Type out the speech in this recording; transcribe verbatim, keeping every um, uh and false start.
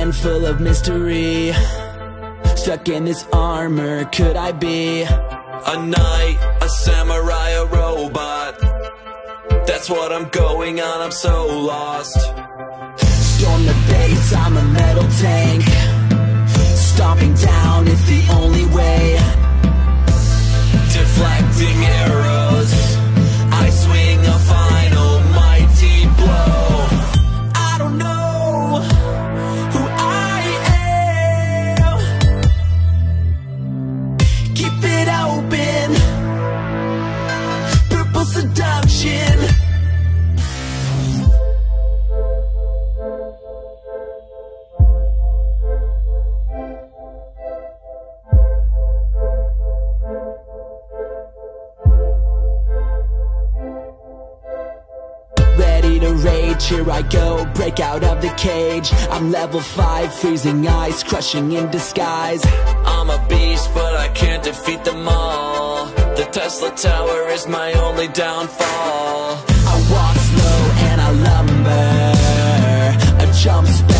mind full of mystery. Stuck in this armor, could I be a knight, a samurai, a robot? That's what I'm going on, I'm so lost. Storm the base, I'm a metal tank. Stomping down is the only way. Deflecting arrows, I swing a final mighty blow. I don't know who I am. Keep it open. Purple seduction. Ready to rage, here I go, break out of the cage. I'm level five, freezing ice, crushing in disguise. I'm a beast, but I can't defeat them all. The Tesla Tower is my only downfall. I walk slow and I lumber, a jump spell